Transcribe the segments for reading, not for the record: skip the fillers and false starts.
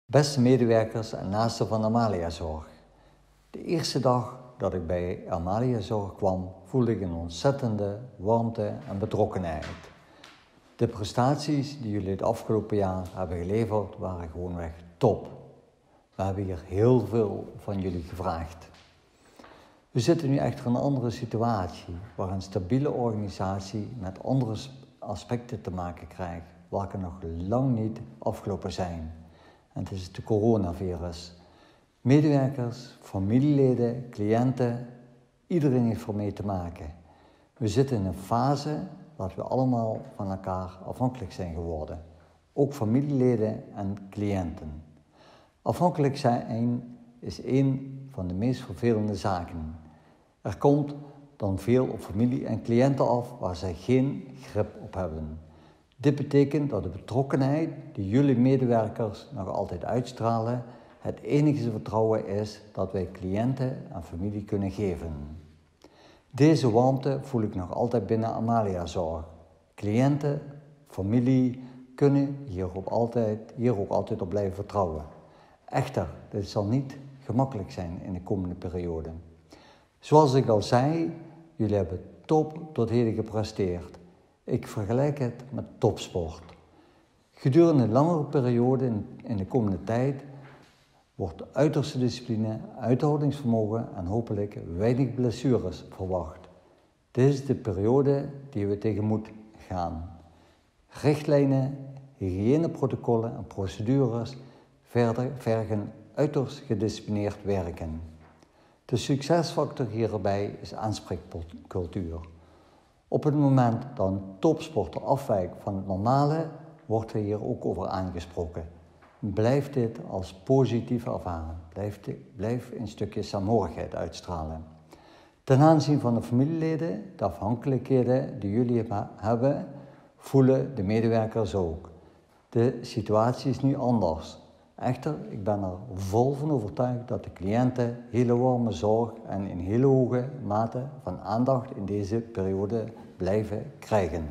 Beste medewerkers en naasten van Amaliazorg. De eerste dag dat ik bij Amaliazorg kwam, voelde ik een ontzettende warmte en betrokkenheid. De prestaties die jullie het afgelopen jaar hebben geleverd waren gewoonweg top. We hebben hier heel veel van jullie gevraagd. We zitten nu echter in een andere situatie, waar een stabiele organisatie met andere aspecten te maken krijgt, welke nog lang niet afgelopen zijn. En het is het coronavirus. Medewerkers, familieleden, cliënten, iedereen heeft ermee te maken. We zitten in een fase dat we allemaal van elkaar afhankelijk zijn geworden. Ook familieleden en cliënten. Afhankelijk zijn is een van de meest vervelende zaken. Er komt dan veel op familie en cliënten af waar zij geen grip op hebben. Dit betekent dat de betrokkenheid die jullie medewerkers nog altijd uitstralen, het enige vertrouwen is dat wij cliënten en familie kunnen geven. Deze warmte voel ik nog altijd binnen Amaliazorg. Cliënten, familie kunnen hier ook altijd op blijven vertrouwen. Echter, dit zal niet gemakkelijk zijn in de komende periode. Zoals ik al zei, jullie hebben top tot heden gepresteerd. Ik vergelijk het met topsport. Gedurende een langere periode in de komende tijd wordt uiterste discipline, uithoudingsvermogen en hopelijk weinig blessures verwacht. Dit is de periode die we tegemoet gaan. Richtlijnen, hygiëneprotocollen en procedures vergen uiterst gedisciplineerd werken. De succesfactor hierbij is aanspreekcultuur. Op het moment dat een topsporter afwijkt van het normale, wordt er hier ook over aangesproken. Blijf dit als positief ervaren. Blijf een stukje saamhorigheid uitstralen. Ten aanzien van de familieleden, de afhankelijkheden die jullie hebben, voelen de medewerkers ook. De situatie is nu anders. Echter, ik ben er vol van overtuigd dat de cliënten hele warme zorg en een hele hoge mate van aandacht in deze periode blijven krijgen.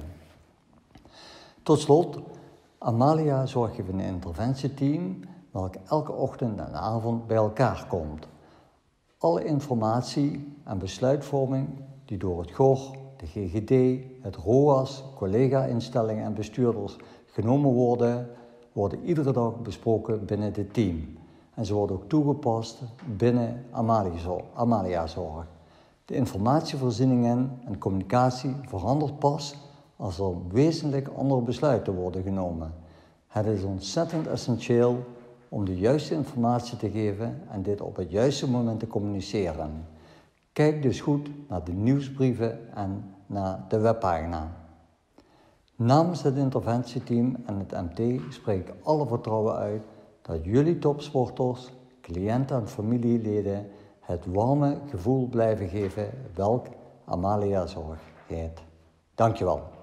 Tot slot, Amaliazorg heeft een interventieteam welk elke ochtend en avond bij elkaar komt. Alle informatie en besluitvorming die door het GOR, de GGD, het ROAS, collega-instellingen en bestuurders genomen worden iedere dag besproken binnen dit team. En ze worden ook toegepast binnen Amaliazorg. De informatievoorzieningen en communicatie verandert pas als er wezenlijk andere besluiten worden genomen. Het is ontzettend essentieel om de juiste informatie te geven en dit op het juiste moment te communiceren. Kijk dus goed naar de nieuwsbrieven en naar de webpagina. Namens het interventieteam en het MT spreek ik alle vertrouwen uit dat jullie topsporters, cliënten en familieleden het warme gevoel blijven geven welk Amaliazorg heet. Dankjewel.